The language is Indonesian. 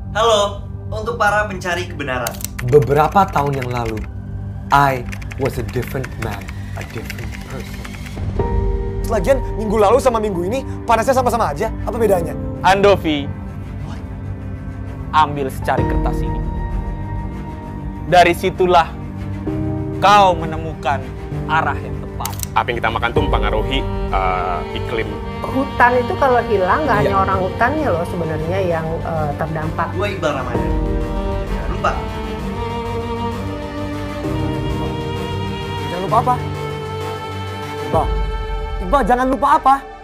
Halo, untuk para pencari kebenaran. Beberapa tahun yang lalu, I was a different man, a different person. Lagian minggu lalu sama minggu ini panasnya sama-sama aja. Apa bedanya? Andovi, ambil secari kertas ini. Dari situlah kau menemukan arah yang tepat. Apa yang kita makan tuh mempengaruhi iklim. Hutan itu kalau hilang nggak hanya orang hutannya loh sebenarnya yang terdampak. Gue Iqbal Ramadan. Jangan lupa. Jangan lupa apa? Iqbal, jangan lupa apa?